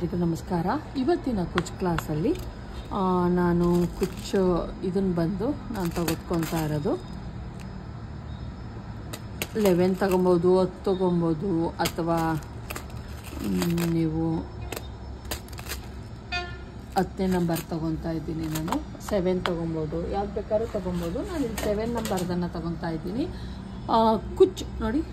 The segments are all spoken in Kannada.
ಎಲ್ರಿಗೂ ನಮಸ್ಕಾರ. ಇವತ್ತಿನ ಕುಚ್ ಕ್ಲಾಸಲ್ಲಿ ನಾನು ಕುಚ್ ಇದನ್ನು ಬಂದು ನಾನು ತೆಗೆದುಕೊಳ್ತಾ ಇರೋದು 11 ತಗೊಬೋದು, 10 ತಗೊಬೋದು, ಅಥವಾ ನೀವು 10ನೇ ನಂಬರ್ ತೊಗೊತಾ ಇದ್ದೀನಿ. ನಾನು 7 ತೊಗೊಬೋದು, ಯಾವ್ದು ಬೇಕಾದ್ರೂ ತೊಗೊಬೋದು. ನಾನು ಇಲ್ಲಿ 7 ನಂಬರ್ದನ್ನು ತೊಗೊತಾ ಇದ್ದೀನಿ. ಕುಚ್ ನೋಡಿ,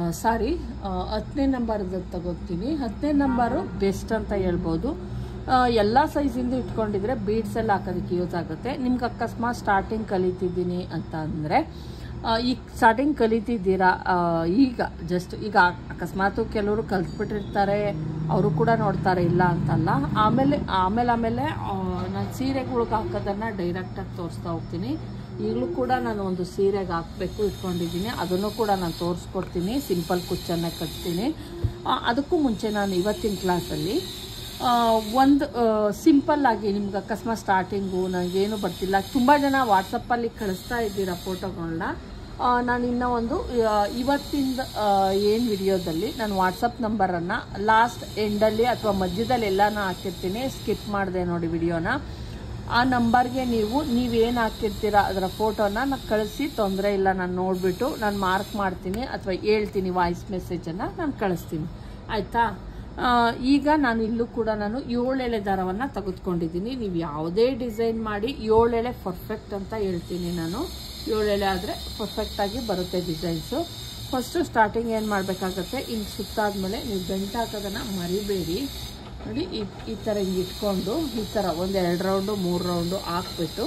10ನೇ ನಂಬರ್ದು ತಗೋತೀನಿ. 10ನೇ ನಂಬರು ಬೆಸ್ಟ್ ಅಂತ ಹೇಳ್ಬೋದು. ಎಲ್ಲ ಸೈಜಿಂದ ಇಟ್ಕೊಂಡಿದ್ರೆ ಬೀಡ್ಸ್ ಎಲ್ಲ ಹಾಕೋದಕ್ಕೆ ಯೂಸ್ ಆಗುತ್ತೆ. ನಿಮ್ಗೆ ಅಕಸ್ಮಾತ್ ಸ್ಟಾರ್ಟಿಂಗ್ ಕಲಿತಿದ್ದೀನಿ ಅಂತ ಅಂದರೆ, ಈಗ ಸ್ಟಾರ್ಟಿಂಗ್ ಕಲಿತಿದ್ದೀರಾ, ಈಗ ಅಕಸ್ಮಾತ್ ಕೆಲವರು ಕಲ್ತ್ಬಿಟ್ಟಿರ್ತಾರೆ, ಅವರು ಕೂಡ ನೋಡ್ತಾರೆ, ಇಲ್ಲ ಅಂತಲ್ಲ. ಆಮೇಲೆ ನಾನು ಸೀರೆಗಳಿಗೆ ಹಾಕೋದನ್ನು ಡೈರೆಕ್ಟಾಗಿ ತೋರಿಸ್ತಾ ಹೋಗ್ತೀನಿ. ಈಗಲೂ ಕೂಡ ನಾನು ಒಂದು ಸೀರೆಗೆ ಹಾಕಬೇಕು ಇಟ್ಕೊಂಡಿದ್ದೀನಿ, ಅದನ್ನು ಕೂಡ ನಾನು ತೋರಿಸ್ಕೊಡ್ತೀನಿ. ಸಿಂಪಲ್ ಕುಚ್ಚನ್ನು ಕಟ್ತೀನಿ. ಅದಕ್ಕೂ ಮುಂಚೆ ನಾನು ಇವತ್ತಿನ ಕ್ಲಾಸಲ್ಲಿ ಒಂದು ಸಿಂಪಲ್ಲಾಗಿ ನಿಮ್ಗೆ ಅಕಸ್ಮಾತ್ ಸ್ಟಾರ್ಟಿಂಗು ನನಗೇನು ಬರ್ತಿಲ್ಲ, ತುಂಬ ಜನ ವಾಟ್ಸಪ್ಪಲ್ಲಿ ಕಳಿಸ್ತಾ ಇದ್ದೀರಾ ಫೋಟೋಗಳನ್ನ. ನಾನು ಇನ್ನೂ ಒಂದು ಇವತ್ತಿಂದ ಏನು ವಿಡಿಯೋದಲ್ಲಿ ನಾನು ವಾಟ್ಸಪ್ ನಂಬರನ್ನು ಲಾಸ್ಟ್ ಎಂಡಲ್ಲಿ ಅಥವಾ ಮಧ್ಯದಲ್ಲಿ ಎಲ್ಲನೂ ಹಾಕಿರ್ತೀನಿ. ಸ್ಕಿಪ್ ಮಾಡಿದೆ ನೋಡಿ ವಿಡಿಯೋನ. ಆ ನಂಬರ್ಗೆ ನೀವೇನು ಹಾಕಿರ್ತೀರ ಅದರ ಫೋಟೋನ ನಾನು ಕಳಿಸಿ, ತೊಂದರೆ ಇಲ್ಲ. ನಾನು ನೋಡಿಬಿಟ್ಟು ನಾನು ಮಾರ್ಕ್ ಮಾಡ್ತೀನಿ ಅಥವಾ ಹೇಳ್ತೀನಿ, ವಾಯ್ಸ್ ಮೆಸೇಜನ್ನು ನಾನು ಕಳಿಸ್ತೀನಿ, ಆಯಿತಾ. ಈಗ ನಾನು ಇಲ್ಲೂ ಕೂಡ ನಾನು 7 ಎಳೆ ದಾರವನ್ನು ತೆಗೆದುಕೊಂಡಿದ್ದೀನಿ. ನೀವು ಯಾವುದೇ ಡಿಸೈನ್ ಮಾಡಿ 7 ಎಳೆ ಪರ್ಫೆಕ್ಟ್ ಅಂತ ಹೇಳ್ತೀನಿ ನಾನು. 7 ಎಳೆ ಆದರೆ ಪರ್ಫೆಕ್ಟಾಗಿ ಬರುತ್ತೆ ಡಿಸೈನ್ಸು. ಫಸ್ಟು ಸ್ಟಾರ್ಟಿಂಗ್ ಏನು ಮಾಡಬೇಕಾಗತ್ತೆ, ಹಿಂಗೆ ಸುತ್ತಾದ್ಮೇಲೆ ನೀವು ಗಂಟು ಹಾಕೋದನ್ನು ಮರಿಬೇಡಿ. ನೋಡಿ, ಈ ಥರ ಹಿಂಗೆ ಇಟ್ಕೊಂಡು ಈ ಥರ 1-2 ರೌಂಡು 3 ರೌಂಡು ಹಾಕ್ಬಿಟ್ಟು,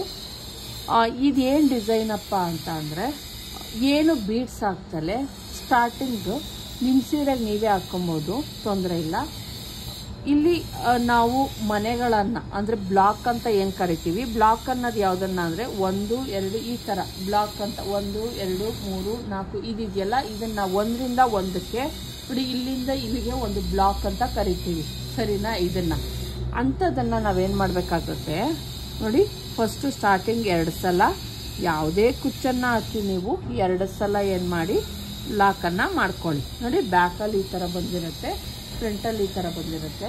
ಇದೇನು ಡಿಸೈನಪ್ಪ ಅಂತ ಅಂದರೆ, ಏನು ಬೀಡ್ಸ್ ಹಾಕ್ತಲೆ ಸ್ಟಾರ್ಟಿಂಗು ನಿಮ್ಮ ಸೀರೆಗೆ ನೀವೇ ಹಾಕ್ಕೊಬೋದು, ತೊಂದರೆ ಇಲ್ಲ. ಇಲ್ಲಿ ನಾವು ಮನೆಗಳನ್ನು ಅಂದರೆ ಬ್ಲಾಕ್ ಅಂತ ಏನು ಕರಿತೀವಿ, ಬ್ಲಾಕ್ ಅನ್ನೋದು ಯಾವುದನ್ನ ಅಂದರೆ 1 2 ಈ ಥರ ಬ್ಲಾಕ್ ಅಂತ 1 2 3 4 ಇದಿದೆಯಲ್ಲ, ಇದನ್ನು 1ರಿಂದ 1ಕ್ಕೆ ನೋಡಿ, ಇಲ್ಲಿಂದ ಇಲ್ಲಿಗೆ ಒಂದು ಬ್ಲಾಕ್ ಅಂತ ಕರಿತೀವಿ, ಸರಿನಾ. ಅಂಥದ್ದನ್ನು ನಾವೇನು ಮಾಡಬೇಕಾಗುತ್ತೆ ನೋಡಿ, ಫಸ್ಟು ಸ್ಟಾರ್ಟಿಂಗ್ 2 ಸಲ ಯಾವುದೇ ಕುಚ್ಚನ್ನು ಹಾಕಿ ನೀವು 2 ಸಲ ಏನು ಮಾಡಿ ಲಾಕನ್ನು ಮಾಡ್ಕೊಳ್ಳಿ. ನೋಡಿ, ಬ್ಯಾಕಲ್ಲಿ ಈ ಥರ ಬಂದಿರುತ್ತೆ, ಫ್ರಂಟಲ್ಲಿ ಈ ಥರ ಬಂದಿರುತ್ತೆ.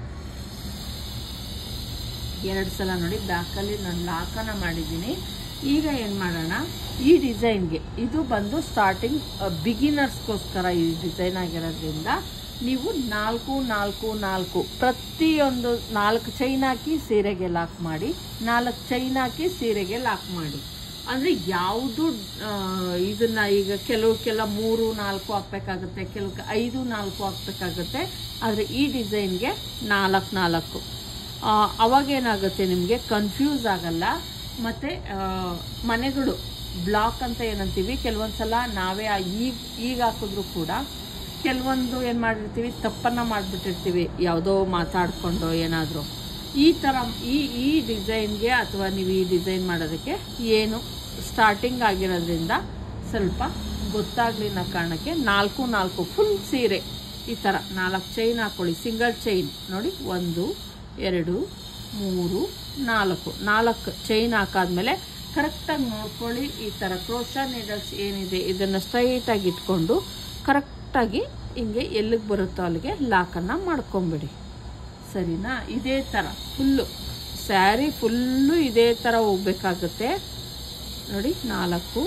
2 ಸಲ ನೋಡಿ ಬ್ಯಾಕಲ್ಲಿ ನಾನು ಲಾಕನ್ನು ಮಾಡಿದ್ದೀನಿ. ಈಗ ಏನು ಮಾಡೋಣ, ಈ ಡಿಸೈನ್ಗೆ ಇದು ಬಂದು ಸ್ಟಾರ್ಟಿಂಗ್ ಬಿಗಿನರ್ಸ್ಗೋಸ್ಕರ ಈ ಡಿಸೈನ್ ಆಗಿರೋದ್ರಿಂದ ನೀವು 4 4 4 ಪ್ರತಿಯೊಂದು 4 ಚೈನ್ ಹಾಕಿ ಸೀರೆಗೆ ಲಾಕ್ ಮಾಡಿ, 4 ಚೈನ್ ಹಾಕಿ ಸೀರೆಗೆ ಲಾಕ್ ಮಾಡಿ. ಅಂದರೆ ಯಾವುದು ಇದನ್ನು ಈಗ ಕೆಲವಕ್ಕೆಲ್ಲ 3 4 ಹಾಕಬೇಕಾಗುತ್ತೆ, ಕೆಲವಕ್ಕೆ 5 4 ಹಾಕಬೇಕಾಗುತ್ತೆ. ಆದರೆ ಈ ಡಿಸೈನ್ಗೆ 4 4. ಅವಾಗೇನಾಗುತ್ತೆ, ನಿಮಗೆ ಕನ್ಫ್ಯೂಸ್ ಆಗಲ್ಲ. ಮತ್ತು ಮನೆಗಳು ಬ್ಲಾಕ್ ಅಂತ ಏನಂತೀವಿ, ಕೆಲವೊಂದು ಸಲ ನಾವೇ ಈಗ ಹಾಕಿದ್ರು ಕೂಡ ಕೆಲವೊಂದು ಏನು ಮಾಡಿರ್ತೀವಿ, ತಪ್ಪನ್ನು ಮಾಡಿಬಿಟ್ಟಿರ್ತೀವಿ, ಯಾವುದೋ ಮಾತಾಡಿಕೊಂಡು ಏನಾದರೂ. ಈ ಥರ ಈ ಡಿಸೈನ್ಗೆ ಅಥವಾ ನೀವು ಈ ಡಿಸೈನ್ ಮಾಡೋದಕ್ಕೆ ಏನು ಸ್ಟಾರ್ಟಿಂಗ್ ಆಗಿರೋದ್ರಿಂದ ಸ್ವಲ್ಪ ಗೊತ್ತಾಗಲಿ ಅನ್ನೋ ಕಾರಣಕ್ಕೆ 4 4 ಫುಲ್ ಸೀರೆ ಈ ಥರ 4 ಚೈನ್ ಹಾಕ್ಕೊಳ್ಳಿ. ಸಿಂಗಲ್ ಚೈನ್ ನೋಡಿ, 1 2 3 4 4 ಚೈನ್ ಹಾಕಾದ್ಮೇಲೆ ಕರೆಕ್ಟಾಗಿ ನೋಡ್ಕೊಳ್ಳಿ. ಈ ಥರ ಕ್ರೋಶಾ ನೀಡಲ್ಸ್ ಏನಿದೆ ಇದನ್ನು ಸ್ಟ್ರೈಟಾಗಿ ಇಟ್ಕೊಂಡು ಕರೆಕ್ಟಾಗಿ ಹಿಂಗೆ ಎಲ್ಲಿಗೆ ಬರುತ್ತೋ ಅಲ್ಲಿಗೆ ಲಾಕನ್ನು ಮಾಡ್ಕೊಂಬಿಡಿ, ಸರಿನಾ. ಇದೇ ಥರ ಫುಲ್ಲು ಸ್ಯಾರಿ ಫುಲ್ಲು ಇದೇ ಥರ ಹೋಗ್ಬೇಕಾಗುತ್ತೆ ನೋಡಿ. 4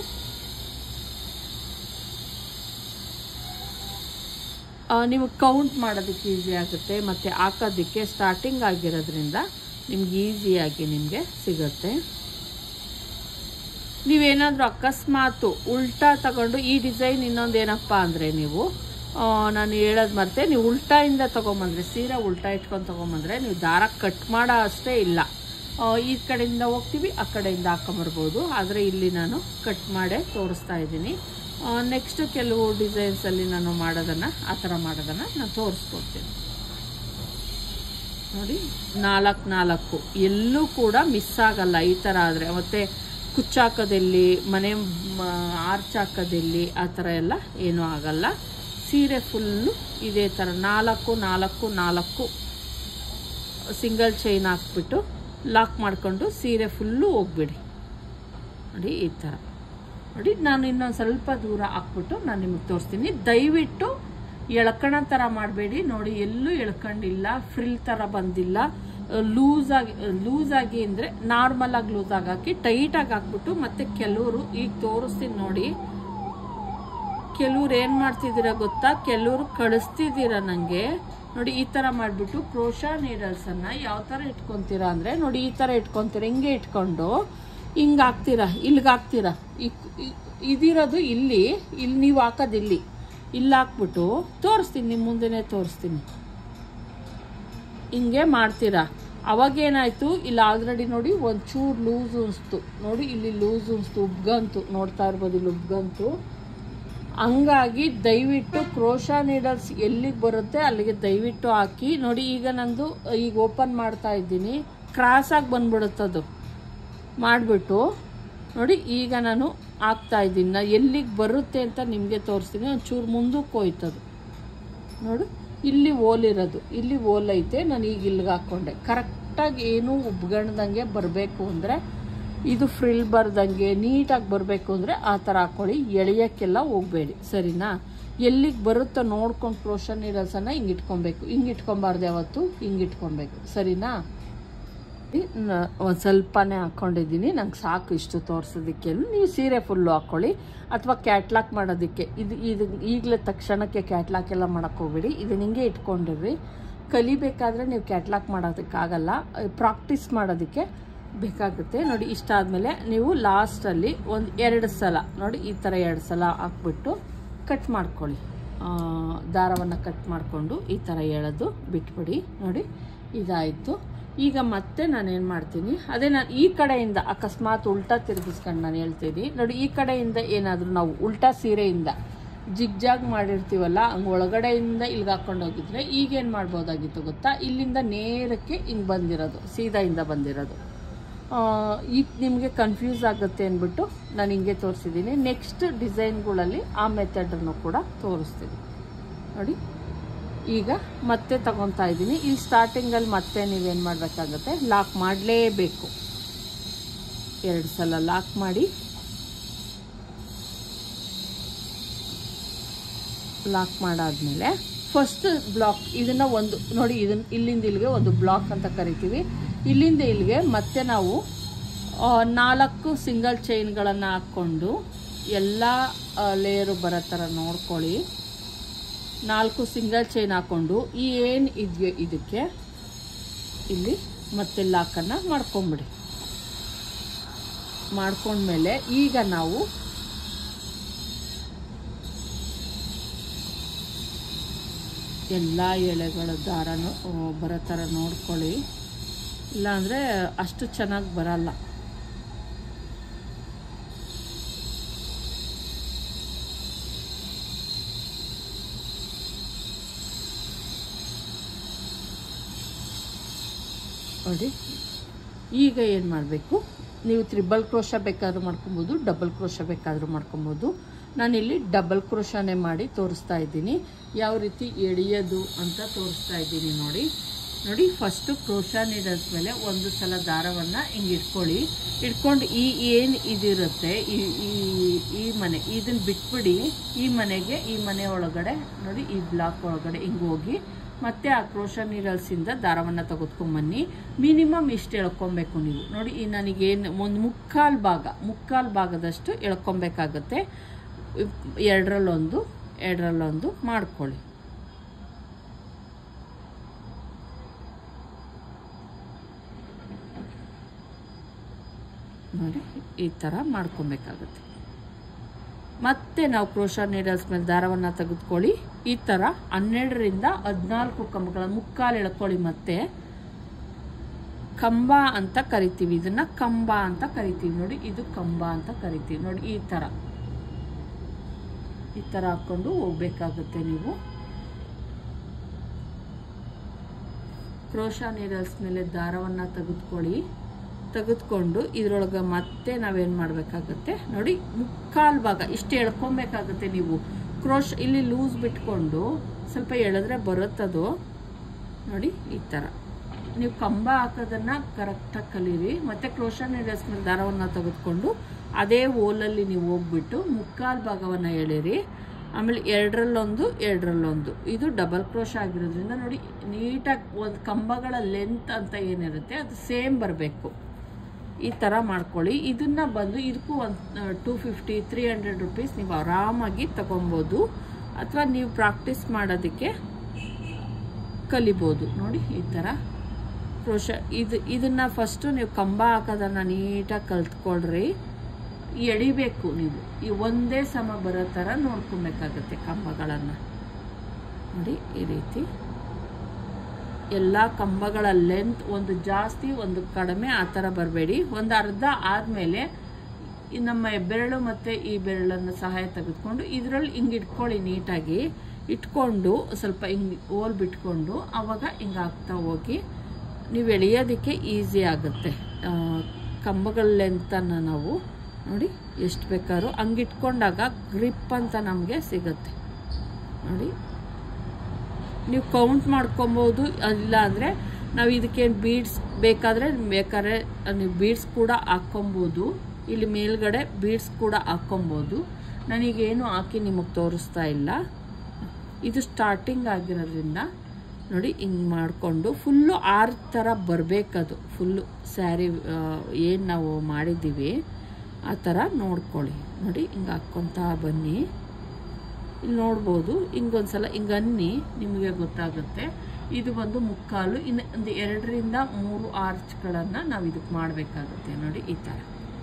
ನಿಮಗೆ ಕೌಂಟ್ ಮಾಡೋದಕ್ಕೆ ಈಸಿ ಆಗುತ್ತೆ, ಮತ್ತು ಹಾಕೋದಕ್ಕೆ ಸ್ಟಾರ್ಟಿಂಗ್ ಆಗಿರೋದ್ರಿಂದ ನಿಮ್ಗೆ ಈಸಿಯಾಗಿ ನಿಮಗೆ ಸಿಗುತ್ತೆ. ನೀವೇನಾದರೂ ಅಕಸ್ಮಾತು ಉಲ್ಟಾ ತಗೊಂಡು ಈ ಡಿಸೈನ್ ಇನ್ನೊಂದು ಏನಪ್ಪ ಅಂದರೆ, ನೀವು ನಾನು ಹೇಳೋದು ಮತ್ತೆ, ನೀವು ಉಲ್ಟಾಯಿಂದ ತೊಗೊಂಬಂದರೆ, ಸೀರೆ ಉಲ್ಟಾ ಇಟ್ಕೊಂಡು ತೊಗೊಂಬಂದರೆ ನೀವು ದಾರ ಕಟ್ ಮಾಡೋ ಅಷ್ಟೇ ಇಲ್ಲ. ಈ ಕಡೆಯಿಂದ ಹೋಗ್ತೀವಿ, ಆ ಕಡೆಯಿಂದ ಹಾಕೊಂಬರ್ಬೋದು. ಆದರೆ ಇಲ್ಲಿ ನಾನು ಕಟ್ ಮಾಡೇ ತೋರಿಸ್ತಾ ಇದ್ದೀನಿ. ನೆಕ್ಸ್ಟು ಕೆಲವು ಡಿಸೈನ್ಸಲ್ಲಿ ನಾನು ಮಾಡೋದನ್ನು, ಆ ಥರ ಮಾಡೋದನ್ನು ನಾನು ತೋರಿಸ್ಕೊಡ್ತೀನಿ ನೋಡಿ. 4 4 ಎಲ್ಲೂ ಕೂಡ ಮಿಸ್ ಆಗಲ್ಲ ಈ ಥರ ಆದರೆ. ಮತ್ತು ಕುಚ್ಚಾಕೋದಲ್ಲಿ, ಮನೆ ಆರ್ಚ್ ಹಾಕೋದಲ್ಲಿ ಆ ಥರ ಎಲ್ಲ ಏನೂ ಆಗಲ್ಲ. ಸೀರೆ ಫುಲ್ಲು ಇದೇ ಥರ 4 4 4 ಸಿಂಗಲ್ ಚೈನ್ ಹಾಕ್ಬಿಟ್ಟು ಲಾಕ್ ಮಾಡಿಕೊಂಡು ಸೀರೆ ಫುಲ್ಲು ಹೋಗ್ಬಿಡಿ ನೋಡಿ. ಈ ಥರ ನೋಡಿ, ನಾನು ಇನ್ನೊಂದು ಸ್ವಲ್ಪ ದೂರ ಹಾಕ್ಬಿಟ್ಟು ನಾನು ನಿಮಗೆ ತೋರಿಸ್ತೀನಿ. ದಯವಿಟ್ಟು ಎಳ್ಕಣ ಥರ ಮಾಡಬೇಡಿ. ನೋಡಿ ಎಲ್ಲೂ ಎಳ್ಕೊಂಡಿಲ್ಲ, ಫ್ರಿಲ್ ಥರ ಬಂದಿಲ್ಲ. ಲೂಸಾಗಿ ಅಂದರೆ ನಾರ್ಮಲ್ ಆಗಿ ಲೂಸಾಗಿ ಹಾಕಿ ಟೈಟಾಗಿ ಹಾಕ್ಬಿಟ್ಟು, ಮತ್ತೆ ಕೆಲವರು ಈಗ ತೋರಿಸ್ತೀನಿ ನೋಡಿ, ಕೆಲವ್ರು ಏನು ಮಾಡ್ತಿದ್ದೀರ ಗೊತ್ತಾ, ಕೆಲವರು ಕಳಿಸ್ತಿದ್ದೀರ ನನಗೆ ನೋಡಿ. ಈ ಥರ ಮಾಡಿಬಿಟ್ಟು ಕ್ರೋಶಾ ನೀಡಲ್ಸನ್ನು ಯಾವ ಥರ ಇಟ್ಕೊತೀರಾ ಅಂದರೆ ನೋಡಿ, ಈ ಥರ ಇಟ್ಕೊತೀರ, ಹಿಂಗೆ ಇಟ್ಕೊಂಡು ಹಿಂಗೆ ಹಾಕ್ತೀರಾ, ಇಲ್ಲಿಗೆ ಹಾಕ್ತೀರಾ. ಇದಿರೋದು ಇಲ್ಲಿ ನೀವು ಹಾಕೋದು ಇಲ್ಲಿ ಹಾಕ್ಬಿಟ್ಟು ತೋರಿಸ್ತೀನಿ, ನಿಮ್ಮ ಮುಂದೆನೇ ತೋರಿಸ್ತೀನಿ. ಹಿಂಗೆ ಮಾಡ್ತೀರಾ. ಅವಾಗೇನಾಯಿತು, ಇಲ್ಲಿ ಆಲ್ರೆಡಿ ನೋಡಿ ಒಂಚೂರು ಲೂಸ್ ಅನಿಸ್ತು ನೋಡಿ, ಇಲ್ಲಿ ಲೂಸ್ ಅನಿಸ್ತು, ಉಬ್ಗಂತು, ನೋಡ್ತಾ ಇರ್ಬೋದು ಇಲ್ಲಿ ಉಬ್ಗಂತು. ಹಂಗಾಗಿ ದಯವಿಟ್ಟು ಕ್ರೋಶಾ ನೀಡಲ್ಸ್ ಎಲ್ಲಿಗೆ ಬರುತ್ತೆ ಅಲ್ಲಿಗೆ ದಯವಿಟ್ಟು ಹಾಕಿ ನೋಡಿ. ಈಗ ನಂದು ಈಗ ಓಪನ್ ಮಾಡ್ತಾ ಇದ್ದೀನಿ, ಕ್ರಾಸಾಗಿ ಬಂದ್ಬಿಡುತ್ತದು. ಮಾಡಿಬಿಟ್ಟು ನೋಡಿ ಈಗ ನಾನು ಹಾಕ್ತಾ ಇದ್ದೀನಿ. ಎಲ್ಲಿಗೆ ಬರುತ್ತೆ ಅಂತ ನಿಮಗೆ ತೋರಿಸ್ತೀನಿ. ಒಂಚೂರು ಮುಂದಕ್ಕೆ ಹೋಯ್ತದು ನೋಡು, ಇಲ್ಲಿ ಓಲಿರೋದು, ಇಲ್ಲಿ ಓಲ್ ಐತೆ. ನಾನು ಈಗ ಇಲ್ಲಿಗೆ ಹಾಕ್ಕೊಂಡೆ. ಕರೆಕ್ಟಾಗಿ ಏನೂ ಉಬ್ಗಣ್ದಂಗೆ ಬರಬೇಕು ಅಂದರೆ, ಇದು ಫ್ರಿಲ್ ಬರ್ದಂಗೆ ನೀಟಾಗಿ ಬರಬೇಕು ಅಂದರೆ ಆ ಥರ ಹಾಕ್ಕೊಳ್ಳಿ. ಎಳೆಯೋಕ್ಕೆಲ್ಲ ಹೋಗಬೇಡಿ, ಸರಿನಾ? ಎಲ್ಲಿಗೆ ಬರುತ್ತೋ ನೋಡ್ಕೊಂಡು ಕ್ರೋಶಾ ನೀಡಲ್ಸನ್ನು ಹಿಂಗೆ ಇಟ್ಕೊಬೇಕು. ಹಿಂಗೆ ಇಟ್ಕೊಬಾರ್ದು ಯಾವತ್ತು, ಹಿಂಗೆ ಇಟ್ಕೊಬೇಕು, ಸರಿನಾ? ಒಂದು ಸ್ವಲ್ಪನೇ ಹಾಕ್ಕೊಂಡಿದ್ದೀನಿ, ನಂಗೆ ಸಾಕು ಇಷ್ಟು ತೋರಿಸೋದಕ್ಕೆ. ನೀವು ಸೀರೆ ಫುಲ್ಲು ಹಾಕ್ಕೊಳ್ಳಿ, ಅಥವಾ ಕ್ಯಾಟ್ಲಾಕ್ ಮಾಡೋದಕ್ಕೆ. ಇದು ಈಗಲೇ ತಕ್ಷಣಕ್ಕೆ ಕ್ಯಾಟ್ಲಾಕ್ ಎಲ್ಲ ಮಾಡೋಕ್ಕೆ ಹೋಗ್ಬೇಡಿ. ಇದನ್ನ ಹಿಂಗೆ ಇಟ್ಕೊಂಡಿರ್ರಿ. ಕಲಿಬೇಕಾದ್ರೆ ನೀವು ಕ್ಯಾಟ್ಲಾಕ್ ಮಾಡೋದಕ್ಕಾಗಲ್ಲ, ಪ್ರಾಕ್ಟೀಸ್ ಮಾಡೋದಕ್ಕೆ ಬೇಕಾಗುತ್ತೆ. ನೋಡಿ ಇಷ್ಟಾದಮೇಲೆ ನೀವು ಲಾಸ್ಟಲ್ಲಿ ಒಂದು 2 ಸಲ ನೋಡಿ, ಈ ಥರ 2 ಸಲ ಹಾಕ್ಬಿಟ್ಟು ಕಟ್ ಮಾಡ್ಕೊಳ್ಳಿ. ದಾರವನ್ನು ಕಟ್ ಮಾಡಿಕೊಂಡು ಈ ಥರ ಎಳೆದು ಬಿಟ್ಬಿಡಿ. ನೋಡಿ ಇದಾಯಿತು. ಈಗ ಮತ್ತೆ ನಾನೇನು ಮಾಡ್ತೀನಿ, ಅದೇ ನಾನು ಈ ಕಡೆಯಿಂದ ಅಕಸ್ಮಾತ್ ಉಲ್ಟಾ ತಿರುಗಿಸ್ಕೊಂಡು ನಾನು ಹೇಳ್ತೀನಿ ನೋಡಿ. ಈ ಕಡೆಯಿಂದ ಏನಾದರೂ ನಾವು ಉಲ್ಟಾ ಸೀರೆಯಿಂದ ಜಿಗ್ಜಾಗ್ ಮಾಡಿರ್ತೀವಲ್ಲ, ಹಂಗೆ ಒಳಗಡೆಯಿಂದ ಇಲ್ಲಿಗೆ ಹಾಕ್ಕೊಂಡು ಹೋಗಿದ್ರೆ ಈಗೇನು ಮಾಡ್ಬೋದಾಗಿತ್ತು ಗೊತ್ತಾ, ಇಲ್ಲಿಂದ ನೇರಕ್ಕೆ ಹಿಂಗೆ ಬಂದಿರೋದು, ಸೀದಾಯಿಂದ ಬಂದಿರೋದು. ಈಗ ನಿಮಗೆ ಕನ್ಫ್ಯೂಸ್ ಆಗುತ್ತೆ ಅಂದ್ಬಿಟ್ಟು ನಾನು ಹಿಂಗೆ ತೋರಿಸಿದ್ದೀನಿ. ನೆಕ್ಸ್ಟ್ ಡಿಸೈನ್ಗಳಲ್ಲಿ ಆ ಮೆಥಡನ್ನು ಕೂಡ ತೋರಿಸ್ತೀನಿ ನೋಡಿ. ಈಗ ಮತ್ತೆ ತಗೊತಾ ಇದ್ದೀನಿ. ಇಲ್ಲಿ ಸ್ಟಾರ್ಟಿಂಗಲ್ಲಿ ಮತ್ತೆ ನೀವೇನು ಮಾಡಬೇಕಾಗುತ್ತೆ, ಲಾಕ್ ಮಾಡಲೇಬೇಕು. 2 ಸಲ ಲಾಕ್ ಮಾಡಿ, ಲಾಕ್ ಮಾಡಾದ್ಮೇಲೆ ಫಸ್ಟ್ ಬ್ಲಾಕ್ ಇದನ್ನು ಒಂದು ನೋಡಿ, ಇದನ್ನು ಇಲ್ಲಿಂದ ಇಲ್ಲಿಗೆ ಒಂದು ಬ್ಲಾಕ್ ಅಂತ ಕರಿತೀವಿ. ಇಲ್ಲಿಂದ ಇಲ್ಲಿಗೆ ಮತ್ತೆ ನಾವು 4 ಸಿಂಗಲ್ ಚೈನ್ಗಳನ್ನು ಹಾಕ್ಕೊಂಡು ಎಲ್ಲ ಲೇಯರು ಬರೋ ಥರ ನೋಡ್ಕೊಳ್ಳಿ. 4 ಸಿಂಗಲ್ ಚೈನ್ ಹಾಕ್ಕೊಂಡು ಏನು ಇದೆಯೋ ಇದಕ್ಕೆ ಇಲ್ಲಿ ಮತ್ತೆ ಲಾಕನ್ನು ಮಾಡ್ಕೊಂಬಿಡಿ. ಮಾಡ್ಕೊಂಡ್ಮೇಲೆ ಈಗ ನಾವು ಎಲ್ಲ ಎಳೆಗಳ ದಾರನು ಬರೋ ಥರ ನೋಡ್ಕೊಳ್ಳಿ, ಇಲ್ಲಾಂದರೆ ಅಷ್ಟು ಚೆನ್ನಾಗಿ ಬರಲ್ಲ. ನೋಡಿ ಈಗ ಏನು ಮಾಡಬೇಕು, ನೀವು ತ್ರಿಬಲ್ ಕ್ರೋಶ ಬೇಕಾದರೂ ಮಾಡ್ಕೊಬೋದು, ಡಬಲ್ ಕ್ರೋಶ ಬೇಕಾದರೂ ಮಾಡ್ಕೊಬೋದು. ನಾನಿಲ್ಲಿ ಡಬಲ್ ಕ್ರೋಶನೇ ಮಾಡಿ ತೋರಿಸ್ತಾ ಇದ್ದೀನಿ, ಯಾವ ರೀತಿ ಎಳೆಯೋದು ಅಂತ ತೋರಿಸ್ತಾ ಇದ್ದೀನಿ ನೋಡಿ. ನೋಡಿ ಫಸ್ಟು ಕ್ರೋಶಾ ನೀಡಲ್ಸ್ ಮೇಲೆ ಒಂದು ಸಲ ದಾರವನ್ನು ಹಿಂಗೆ ಇಟ್ಕೊಳ್ಳಿ. ಇಟ್ಕೊಂಡು ಏನು ಇದಿರುತ್ತೆ ಈ ಮನೆ ಇದನ್ನು ಬಿಟ್ಬಿಡಿ. ಈ ಮನೆ ಒಳಗಡೆ ನೋಡಿ, ಈ ಬ್ಲಾಕ್ ಒಳಗಡೆ ಹಿಂಗೆ ಹೋಗಿ ಮತ್ತೆ ಆ ಕ್ರೋಶಾ ನೀಡಲ್ಸಿಂದ ದಾರವನ್ನು ತೆಗೆದುಕೊಂಬನ್ನಿ. ಮಿನಿಮಮ್ ಇಷ್ಟು ಎಳ್ಕೊಬೇಕು ನೀವು ನೋಡಿ. ಈ ನನಗೇನು ಒಂದು ಮುಕ್ಕಾಲು ಭಾಗದಷ್ಟು ಎಳ್ಕೊಬೇಕಾಗತ್ತೆ. 2ರಲ್ಲೊಂದು ಮಾಡ್ಕೊಳ್ಳಿ. ನೋಡಿ ಈ ಥರ ಮಾಡ್ಕೊಬೇಕಾಗುತ್ತೆ. ಮತ್ತೆ ನಾವು ಕ್ರೋಶಾ ನೀಡಲ್ಸ್ ಮೇಲೆ ದಾರವನ್ನು ತೆಗೆದುಕೊಳ್ಳಿ. ಈ ಥರ 12ರಿಂದ 14 ಕಂಬಗಳ ಮುಕ್ಕಾಲು ಎಳ್ಕೊಳ್ಳಿ. ಮತ್ತೆ ಕಂಬ ಅಂತ ಕರಿತೀವಿ, ಇದನ್ನ ಕಂಬ ಅಂತ ಕರಿತೀವಿ ನೋಡಿ. ಇದು ಕಂಬ ಅಂತ ಕರಿತೀವಿ ನೋಡಿ. ಈ ಥರ ಹಾಕ್ಕೊಂಡು ಹೋಗ್ಬೇಕಾಗುತ್ತೆ. ನೀವು ಕ್ರೋಶಾ ನೀಡಲ್ಸ್ ಮೇಲೆ ದಾರವನ್ನು ತೆಗೆದುಕೊಂಡು ಇದರೊಳಗೆ ಮತ್ತೆ ನಾವೇನು ಮಾಡಬೇಕಾಗುತ್ತೆ ನೋಡಿ, ಮುಕ್ಕಾಲು ಭಾಗ ಇಷ್ಟು ಎಳ್ಕೊಬೇಕಾಗುತ್ತೆ. ನೀವು ಇಲ್ಲಿ ಲೂಸ್ ಬಿಟ್ಕೊಂಡು ಸ್ವಲ್ಪ ಎಳೆದ್ರೆ ಬರುತ್ತದು ನೋಡಿ. ಈ ಥರ ನೀವು ಕಂಬ ಹಾಕೋದನ್ನು ಕರೆಕ್ಟಾಗಿ ಕಲೀರಿ. ಮತ್ತು ಕ್ರೋಶಾ ನೀಡಲ್ಸ್ ಮೇಲೆ ದಾರವನ್ನು ತೆಗೆದುಕೊಂಡು ಅದೇ ಓಲಲ್ಲಿ ನೀವು ಹೋಗ್ಬಿಟ್ಟು ಮುಕ್ಕಾಲು ಭಾಗವನ್ನು ಎಳೀರಿ. ಆಮೇಲೆ ಎರಡರಲ್ಲೊಂದು ಎರಡರಲ್ಲೊಂದು. ಇದು ಡಬಲ್ ಕ್ರೋಶ ಆಗಿರೋದ್ರಿಂದ ನೋಡಿ ನೀಟಾಗಿ ಒಂದು ಕಂಬಗಳ ಲೆಂತ್ ಅಂತ ಏನಿರುತ್ತೆ ಅದು ಸೇಮ್ ಬರಬೇಕು. ಈ ಥರ ಮಾಡ್ಕೊಳ್ಳಿ. ಇದನ್ನು ಬಂದು ಇದಕ್ಕೂ ಒಂದು 250-300 ರುಪೀಸ್ ನೀವು ಆರಾಮಾಗಿ ತಗೊಬೋದು, ಅಥವಾ ನೀವು ಪ್ರಾಕ್ಟೀಸ್ ಮಾಡೋದಕ್ಕೆ ಕಲಿಬೋದು. ನೋಡಿ ಈ ಥರ ಕ್ರೋಶ ಇದನ್ನು ಫಸ್ಟು ನೀವು ಕಂಬ ಹಾಕೋದನ್ನು ನೀಟಾಗಿ ಕಲ್ತ್ಕೊಳ್ರಿ. ಎಳಿಬೇಕು ನೀವು, ಈ ಒಂದೇ ಸಮ ಬರೋ ಥರ ನೋಡ್ಕೊಬೇಕಾಗತ್ತೆ ಕಂಬಗಳನ್ನು. ನೋಡಿ ಈ ರೀತಿ ಎಲ್ಲ ಕಂಬಗಳ ಲೆಂತ್ ಒಂದು ಜಾಸ್ತಿ ಒಂದು ಕಡಿಮೆ ಆ ಥರ ಬರಬೇಡಿ. ಒಂದು ಅರ್ಧ ಆದಮೇಲೆ ನಮ್ಮ ಬೆರಳು ಮತ್ತು ಈ ಬೆರಳನ್ನು ಸಹಾಯ ತೆಗೆದುಕೊಂಡು ಇದರಲ್ಲಿ ಹಿಂಗೆ ಇಟ್ಕೊಳ್ಳಿ. ನೀಟಾಗಿ ಇಟ್ಕೊಂಡು ಸ್ವಲ್ಪ ಹಿಂಗೆ ಓಲ್ ಬಿಟ್ಕೊಂಡು ಆವಾಗ ಹಿಂಗೆ ಹಾಕ್ತಾ ಹೋಗಿ ನೀವು ಎಳೆಯೋದಕ್ಕೆ ಈಸಿ ಆಗುತ್ತೆ. ಕಂಬಗಳ ಲೆಂತನ್ನು ನಾವು ನೋಡಿ ಎಷ್ಟು ಬೇಕಾದ್ರೂ ಹಂಗೆ ಇಟ್ಕೊಂಡಾಗ ಗ್ರಿಪ್ ಅಂತ ನಮಗೆ ಸಿಗುತ್ತೆ. ನೋಡಿ ನೀವು ಕೌಂಟ್ ಮಾಡ್ಕೊಬೋದು. ಇಲ್ಲ ಅಂದರೆ ನಾವು ಇದಕ್ಕೇನು ಬೀಡ್ಸ್ ಬೇಕಾದರೆ ನೀವು ಬೀಡ್ಸ್ ಕೂಡ ಹಾಕ್ಕೊಬೋದು. ಇಲ್ಲಿ ಮೇಲ್ಗಡೆ ಬೀಡ್ಸ್ ಕೂಡ ಹಾಕ್ಕೊಬೋದು. ನನಗೇನು ಹಾಕಿ ನಿಮಗೆ ತೋರಿಸ್ತಾ ಇಲ್ಲ. ಇದು ಸ್ಟಾರ್ಟಿಂಗ್ ಆಗಿರೋದ್ರಿಂದ ನೋಡಿ ಹಿಂಗೆ ಮಾಡಿಕೊಂಡು ಫುಲ್ಲು ಥರ ಬರಬೇಕದು. ಫುಲ್ಲು ಸ್ಯಾರಿ ಏನು ನಾವು ಮಾಡಿದ್ದೀವಿ ಆ ಥರ ನೋಡ್ಕೊಳ್ಳಿ. ನೋಡಿ ಹಿಂಗೆ ಹಾಕ್ಕೊತಾ ಬನ್ನಿ. ಇಲ್ಲಿ ನೋಡ್ಬೋದು ಹಿಂಗೊಂದ್ಸಲ ಹಿಂಗೆ ಅನ್ನಿ, ನಿಮಗೆ ಗೊತ್ತಾಗುತ್ತೆ. ಇದು ಒಂದು ಮುಕ್ಕಾಲು, ಇನ್ನು ಒಂದು 2ರಿಂದ 3 ಆರ್ಚ್ಗಳನ್ನು ನಾವು ಇದಕ್ಕೆ ಮಾಡಬೇಕಾಗುತ್ತೆ. ನೋಡಿ ಈ ಥರ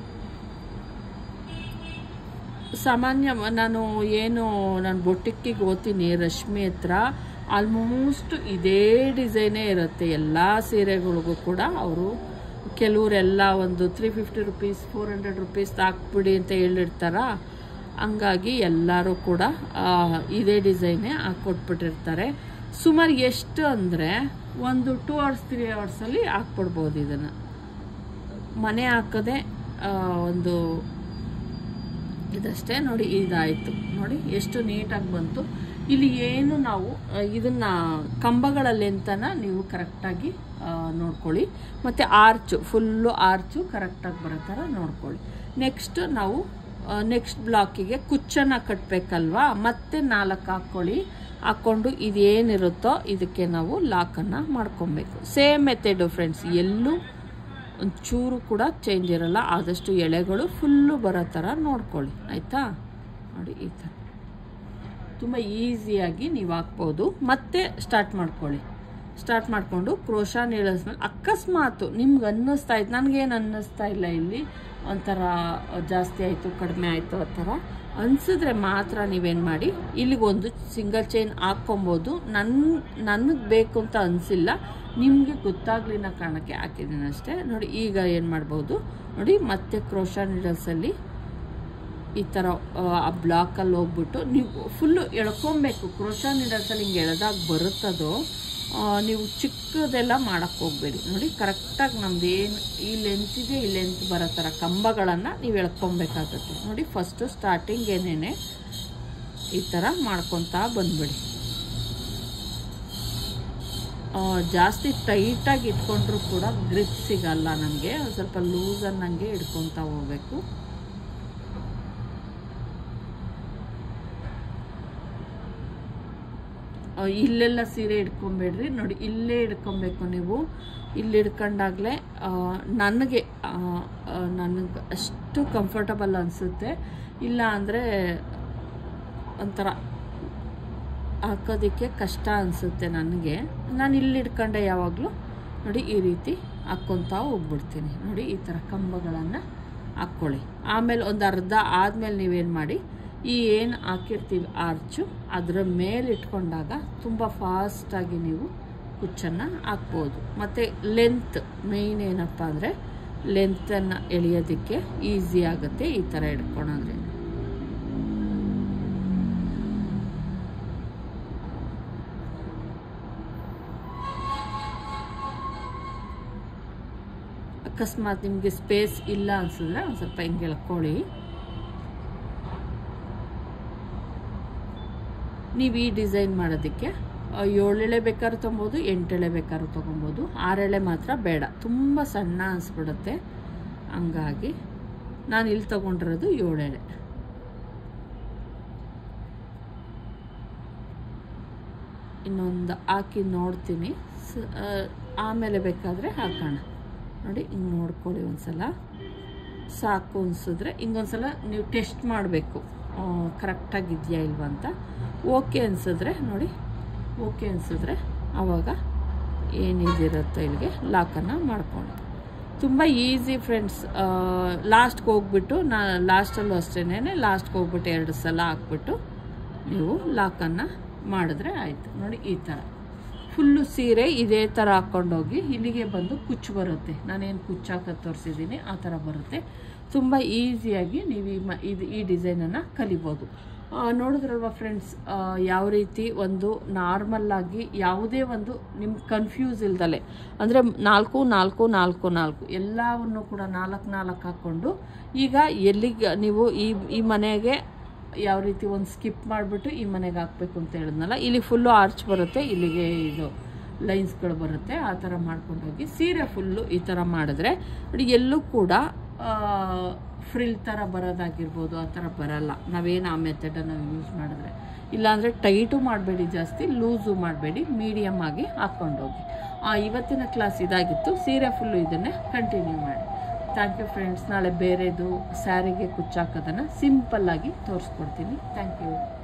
ಸಾಮಾನ್ಯ ನಾನು ಬೊಟ್ಟಿಕ್ಕಿಗೆ ಓದ್ತೀನಿ ರಶ್ಮಿ ಹತ್ರ ಆಲ್ಮೋಸ್ಟ್ ಇದೇ ಡಿಸೈನೇ ಇರುತ್ತೆ ಎಲ್ಲ ಸೀರೆಗಳಿಗೂ ಕೂಡ. ಅವರು ಕೆಲವರೆಲ್ಲ ಒಂದು 350 ರುಪೀಸ್ 400 ರುಪೀಸ್ ಹಾಕ್ಬಿಡಿ ಅಂತ ಹೇಳಿರ್ತಾರ. ಹಂಗಾಗಿ ಎಲ್ಲರೂ ಕೂಡ ಇದೇ ಡಿಸೈನೇ ಹಾಕ್ಕೊಟ್ಬಿಟ್ಟಿರ್ತಾರೆ. ಸುಮಾರು ಎಷ್ಟು ಅಂದರೆ ಒಂದು 2 hours 3 ಅವರ್ಸಲ್ಲಿ ಹಾಕ್ಬಿಡ್ಬೋದು. ಇದನ್ನು ಮನೆ ಹಾಕೋದೆ ಒಂದು ಇದಷ್ಟೇ. ನೋಡಿ ಇದಾಯಿತು. ನೋಡಿ ಎಷ್ಟು ನೀಟಾಗಿ ಬಂತು. ಇಲ್ಲಿ ಏನು ನಾವು ಇದನ್ನು ಕಂಬಗಳಲ್ಲಿ ಅಂತನ ನೀವು ಕರೆಕ್ಟಾಗಿ ನೋಡ್ಕೊಳ್ಳಿ. ಮತ್ತು ಫುಲ್ಲು ಆರ್ಚು ಕರೆಕ್ಟಾಗಿ ಬರೋ ಥರ ನೋಡ್ಕೊಳ್ಳಿ. ನೆಕ್ಸ್ಟ್ ನಾವು ನೆಕ್ಸ್ಟ್ ಬ್ಲಾಕಿಗೆ ಕುಚ್ಚನ್ನು ಕಟ್ಟಬೇಕಲ್ವಾ, ಮತ್ತೆ 4 ಹಾಕ್ಕೊಳ್ಳಿ. ಹಾಕ್ಕೊಂಡು ಇದೇನಿರುತ್ತೋ ಇದಕ್ಕೆ ನಾವು ಲಾಕನ್ನು ಮಾಡ್ಕೊಬೇಕು. ಸೇಮ್ ಮೆಥಡು ಫ್ರೆಂಡ್ಸ್, ಎಲ್ಲೂ ಒಂಚೂರು ಕೂಡ ಚೇಂಜ್ ಇರಲ್ಲ. ಆದಷ್ಟು ಎಳೆಗಳು ಫುಲ್ಲು ಬರೋ ಥರ ನೋಡ್ಕೊಳ್ಳಿ, ಆಯಿತಾ. ನೋಡಿ ಈ ಥರ ತುಂಬ ಈಸಿಯಾಗಿ ನೀವು ಹಾಕ್ಬೋದು. ಮತ್ತೆ ಸ್ಟಾರ್ಟ್ ಮಾಡ್ಕೊಳ್ಳಿ. ಸ್ಟಾರ್ಟ್ ಮಾಡಿಕೊಂಡು ಕ್ರೋಶಾ ನೀಡಿದ್ಮೇಲೆ ಅಕಸ್ಮಾತು ನಿಮ್ಗೆ ಅನ್ನಿಸ್ತಾ ಇತ್ತು, ನನಗೇನು ಅನ್ನಿಸ್ತಾ ಇಲ್ಲ, ಇಲ್ಲಿ ಒಂಥರ ಜಾಸ್ತಿ ಆಯಿತು ಕಡಿಮೆ ಆಯಿತು ಆ ಥರ ಅನಿಸಿದ್ರೆ ಮಾತ್ರ ನೀವೇನು ಮಾಡಿ, ಇಲ್ಲಿಗೊಂದು ಸಿಂಗಲ್ ಚೈನ್ ಹಾಕ್ಕೊಬೋದು. ನನಗೆ ಬೇಕು ಅಂತ ಅನಿಸಿಲ್ಲ, ನಿಮಗೆ ಗೊತ್ತಾಗಲಿ ಅನ್ನೋ ಕಾರಣಕ್ಕೆ ಹಾಕಿದ್ದೀನಿ ಅಷ್ಟೇ. ನೋಡಿ ಈಗ ಏನು ಮಾಡ್ಬೋದು ನೋಡಿ, ಮತ್ತೆ ಕ್ರೋಶಾ ನೀಡಲ್ಸಲ್ಲಿ ಈ ಥರ ಆ ಬ್ಲಾಕಲ್ಲಿ ಹೋಗ್ಬಿಟ್ಟು ನೀವು ಫುಲ್ಲು ಎಳ್ಕೊಬೇಕು. ಕ್ರೋಶಾ ನೀಡಲ್ಸಲ್ಲಿ ಹಿಂಗೆ ಎಳೆದಾಗ ಬರುತ್ತದೋ, ನೀವು ಚಿಕ್ಕದೆಲ್ಲ ಮಾಡೋಕ್ಕೆ ಹೋಗಬೇಡಿ. ನೋಡಿ ಕರೆಕ್ಟಾಗಿ ನಮ್ದು ಏನು ಈ ಲೆಂತ್ ಇದೆ, ಈ ಲೆಂತ್ ಬರೋ ಥರ ಕಂಬಗಳನ್ನು ನೀವು ಎಳ್ಕೊಬೇಕಾಗುತ್ತೆ. ನೋಡಿ ಫಸ್ಟು ಸ್ಟಾರ್ಟಿಂಗ್ ಏನೇನೆ ಈ ಥರ ಮಾಡ್ಕೊತಾ ಬಂದ್ಬಿಡಿ. ಜಾಸ್ತಿ ಟೈಟಾಗಿ ಇಟ್ಕೊಂಡ್ರೂ ಕೂಡ ಗ್ರಿಪ್ ಸಿಗಲ್ಲ ನಮಗೆ. ಸ್ವಲ್ಪ ಲೂಸ್ ಅನ್ನಂಗೆ ಇಟ್ಕೊತಾ ಹೋಗ್ಬೇಕು. ಇಲ್ಲೆಲ್ಲ ಸೀರೆ ಇಟ್ಕೊಬೇಡ್ರಿ. ನೋಡಿ ಇಲ್ಲೇ ಇಟ್ಕೊಬೇಕು ನೀವು. ಇಲ್ಲಿ ಹಿಡ್ಕೊಂಡಾಗಲೇ ನನಗೆ ಅಷ್ಟು ಕಂಫರ್ಟಬಲ್ ಅನಿಸುತ್ತೆ. ಇಲ್ಲ ಅಂದರೆ ಒಂಥರ ಹಾಕೋದಕ್ಕೆ ಕಷ್ಟ ಅನಿಸುತ್ತೆ ನನಗೆ. ನಾನು ಇಲ್ಲಿ ಹಿಡ್ಕೊಂಡೆ ಯಾವಾಗಲೂ. ನೋಡಿ ಈ ರೀತಿ ಹಾಕ್ಕೊತಾ ಹೋಗ್ಬಿಡ್ತೀನಿ. ನೋಡಿ ಈ ಥರ ಕಂಬಗಳನ್ನು ಹಾಕ್ಕೊಳ್ಳಿ. ಆಮೇಲೆ ಒಂದು ಅರ್ಧ ಆದಮೇಲೆ ನೀವೇನು ಮಾಡಿ, ಈ ಏನು ಹಾಕಿರ್ತೀವಿ ಆರ್ಚು ಅದರ ಮೇಲೆ ಇಟ್ಕೊಂಡಾಗ ತುಂಬ ಫಾಸ್ಟಾಗಿ ನೀವು ಕುಚ್ಚನ್ನು ಹಾಕ್ಬೋದು. ಮತ್ತು ಲೆಂತ್ ಮೇಯ್ನ್ ಏನಪ್ಪ ಅಂದರೆ ಲೆಂತನ್ನು ಎಳೆಯೋದಕ್ಕೆ ಈಸಿ ಆಗುತ್ತೆ ಈ ಥರ ಹಿಡ್ಕೊಳೋದ್ರಿಂದ. ಅಕಸ್ಮಾತ್ ನಿಮಗೆ ಸ್ಪೇಸ್ ಇಲ್ಲ ಅನಿಸಿದ್ರೆ ಒಂದು ಸ್ವಲ್ಪ ಹಿಂಗೆ ಎಳ್ಕೊಳ್ಳಿ. ನೀವು ಈ ಡಿಸೈನ್ ಮಾಡೋದಕ್ಕೆ 7 ಎಳೆ ಬೇಕಾದ್ರೂ ತೊಗೊಬೋದು, 8 ಎಳೆ ಬೇಕಾದ್ರೂ ತೊಗೊಬೋದು. 6 ಎಳೆ ಮಾತ್ರ ಬೇಡ, ತುಂಬ ಸಣ್ಣ ಅನಿಸ್ಬಿಡುತ್ತೆ. ಹಂಗಾಗಿ ನಾನು ಇಲ್ಲಿ ತೊಗೊಂಡಿರೋದು 7 ಎಳೆ. ಇನ್ನೊಂದು ಹಾಕಿ ನೋಡ್ತೀನಿ, ಆಮೇಲೆ ಬೇಕಾದರೆ ಹಾಕೋಣ. ನೋಡಿ ಹಿಂಗೆ ನೋಡ್ಕೊಳ್ಳಿ ಒಂದ್ಸಲ. ಸಾಕು ಅನಿಸಿದ್ರೆ ಹಿಂಗೊಂದ್ಸಲ ನೀವು ಟೆಸ್ಟ್ ಮಾಡಬೇಕು ಕರೆಕ್ಟಾಗಿದೆಯಾ ಇಲ್ವಾ ಅಂತ. ಓಕೆ ಅನಿಸಿದ್ರೆ ನೋಡಿ, ಓಕೆ ಅನಿಸಿದ್ರೆ ಆವಾಗ ಏನಿದಿರುತ್ತೋ ಇಲ್ಲಿಗೆ ಲಾಕನ್ನು ಮಾಡ್ಕೊಳ್ಳಿ. ತುಂಬ ಈಸಿ ಫ್ರೆಂಡ್ಸ್. ಲಾಸ್ಟ್ಗೆ ಹೋಗ್ಬಿಟ್ಟು ಲಾಸ್ಟಲ್ಲೂ ಅಷ್ಟೇನೆ, ಲಾಸ್ಟ್ಗೆ ಹೋಗ್ಬಿಟ್ಟು 2 ಸಲ ಹಾಕ್ಬಿಟ್ಟು ನೀವು ಲಾಕನ್ನು ಮಾಡಿದ್ರೆ ಆಯಿತು. ನೋಡಿ ಈ ಥರ ಫುಲ್ಲು ಸೀರೆ ಇದೇ ಥರ ಹಾಕ್ಕೊಂಡೋಗಿ ಇಲ್ಲಿಗೆ ಬಂದು ಕುಚ್ಚು ಬರುತ್ತೆ. ನಾನೇನು ಕುಚ್ಚು ಹಾಕೋದು ತೋರಿಸಿದ್ದೀನಿ ಆ ಥರ ಬರುತ್ತೆ. ತುಂಬ ಈಸಿಯಾಗಿ ನೀವು ಈ ಡಿಸೈನನ್ನು ಕಲಿಬೋದು. ನೋಡಿದ್ರಲ್ವ ಫ್ರೆಂಡ್ಸ್, ಯಾವ ರೀತಿ ಒಂದು ನಾರ್ಮಲ್ಲಾಗಿ ಯಾವುದೇ ಒಂದು ನಿಮ್ಗೆ ಕನ್ಫ್ಯೂಸ್ ಇಲ್ದಲೆ, ಅಂದರೆ 4 4 4 4 ಎಲ್ಲವನ್ನು ಕೂಡ 4 4 ಹಾಕ್ಕೊಂಡು ಈಗ ಎಲ್ಲಿಗೆ ನೀವು ಈ ಮನೆಗೆ ಯಾವ ರೀತಿ ಒಂದು ಸ್ಕಿಪ್ ಮಾಡಿಬಿಟ್ಟು ಈ ಮನೆಗೆ ಹಾಕಬೇಕು ಅಂತ ಹೇಳಿದ್ನಲ್ಲ, ಇಲ್ಲಿ ಫುಲ್ಲು ಆರ್ಚ್ ಬರುತ್ತೆ, ಇಲ್ಲಿಗೆ ಇದು ಲೈನ್ಸ್ಗಳು ಬರುತ್ತೆ. ಆ ಥರ ಮಾಡ್ಕೊಂಡೋಗಿ ಸೀರೆ ಫುಲ್ಲು ಈ ಥರ ಮಾಡಿದ್ರೆ ನೋಡಿ ಎಲ್ಲೂ ಕೂಡ ಫ್ರಿಲ್ ಥರ ಬರೋದಾಗಿರ್ಬೋದು ಆ ಥರ ಬರಲ್ಲ, ನಾವೇನು ಆ ಮೆಥಡನ್ನು ಯೂಸ್ ಮಾಡಿದ್ರೆ. ಇಲ್ಲಾಂದರೆ ಟೈಟು ಮಾಡಬೇಡಿ, ಜಾಸ್ತಿ ಲೂಸು ಮಾಡಬೇಡಿ, ಮೀಡಿಯಮ್ ಆಗಿ ಹಾಕ್ಕೊಂಡೋಗಿ. ಇವತ್ತಿನ ಕ್ಲಾಸ್ ಇದಾಗಿತ್ತು. ಸೀರೆ ಫುಲ್ಲು ಇದನ್ನೇ ಕಂಟಿನ್ಯೂ ಮಾಡಿ. Thank you friends. ನಾಳೆ ಬೇರೆದು ಸ್ಯಾರಿಗೆ ಕುಚ್ಚಾಕೋದನ್ನು ಸಿಂಪಲ್ಲಾಗಿ ತೋರಿಸ್ಕೊಡ್ತೀನಿ. Thank you.